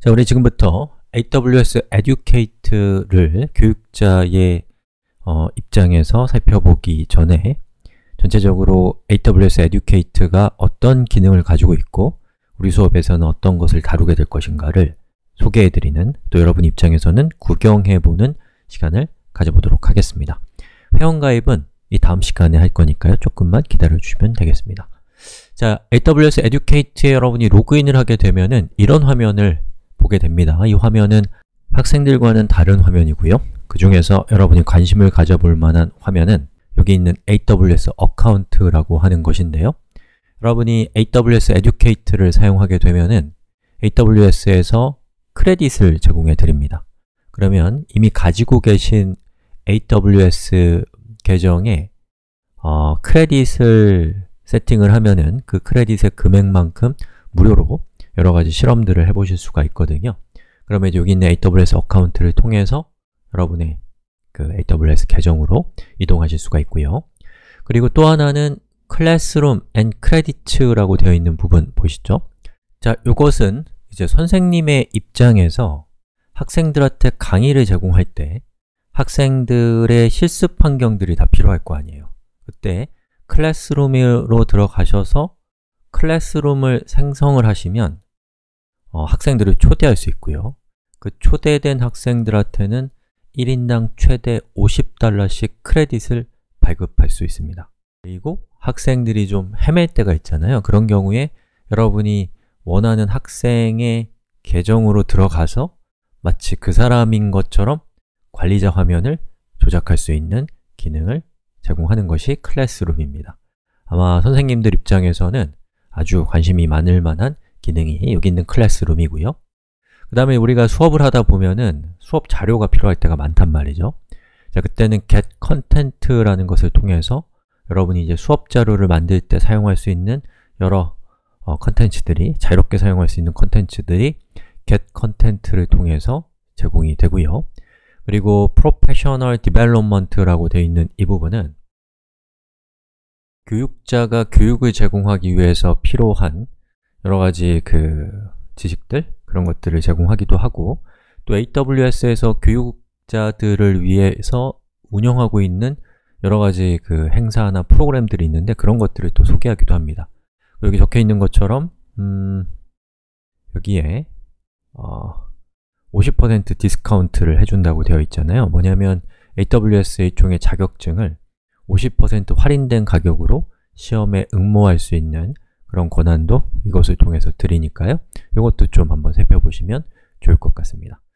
자, 우리 지금부터 AWS Educate를 교육자의 입장에서 살펴보기 전에 전체적으로 AWS Educate가 어떤 기능을 가지고 있고 우리 수업에서는 어떤 것을 다루게 될 것인가를 소개해드리는, 또 여러분 입장에서는 구경해보는 시간을 가져보도록 하겠습니다. 회원가입은 이 다음 시간에 할 거니까요. 조금만 기다려주시면 되겠습니다. 자, AWS Educate에 여러분이 로그인을 하게 되면은 이런 화면을 보게 됩니다. 이 화면은 학생들과는 다른 화면이고요. 그 중에서 여러분이 관심을 가져볼 만한 화면은 여기 있는 AWS 어카운트라고 하는 것인데요. 여러분이 AWS Educate를 사용하게 되면은 AWS에서 크레딧을 제공해 드립니다. 그러면 이미 가지고 계신 AWS 계정에 크레딧을 세팅을 하면은 그 크레딧의 금액만큼 무료로 여러가지 실험들을 해보실 수가 있거든요. 그러면 이제 여기 있는 AWS 어카운트를 통해서 여러분의 그 AWS 계정으로 이동하실 수가 있고요. 그리고 또 하나는 Classroom and Credits라고 되어 있는 부분 보이시죠? 자, 이것은 이제 선생님의 입장에서 학생들한테 강의를 제공할 때 학생들의 실습 환경들이 다 필요할 거 아니에요. 그때 클래스룸으로 들어가셔서 클래스룸을 생성을 하시면 학생들을 초대할 수 있고요. 그 초대된 학생들한테는 1인당 최대 $50씩 크레딧을 발급할 수 있습니다. 그리고 학생들이 좀 헤맬 때가 있잖아요. 그런 경우에 여러분이 원하는 학생의 계정으로 들어가서 마치 그 사람인 것처럼 관리자 화면을 조작할 수 있는 기능을 제공하는 것이 클래스룸입니다. 아마 선생님들 입장에서는 아주 관심이 많을 만한 기능이 여기 있는 클래스룸이고요. 그 다음에 우리가 수업을 하다 보면은 수업 자료가 필요할 때가 많단 말이죠. 자, 그때는 get content라는 것을 통해서 여러분이 이제 수업 자료를 만들 때 사용할 수 있는 여러 컨텐츠들이, 자유롭게 사용할 수 있는 컨텐츠들이 get content를 통해서 제공이 되고요. 그리고 professional development라고 되어 있는 이 부분은 교육자가 교육을 제공하기 위해서 필요한 여러 가지 지식들, 그런 것들을 제공하기도 하고, 또 AWS에서 교육자들을 위해서 운영하고 있는 여러 가지 행사나 프로그램들이 있는데 그런 것들을 또 소개하기도 합니다. 여기 적혀 있는 것처럼 여기에 50% 디스카운트를 해준다고 되어 있잖아요. 뭐냐면 AWS 일종의 자격증을 50% 할인된 가격으로 시험에 응모할 수 있는 그런 권한도 이것을 통해서 드리니까요. 이것도 좀 한번 살펴보시면 좋을 것 같습니다.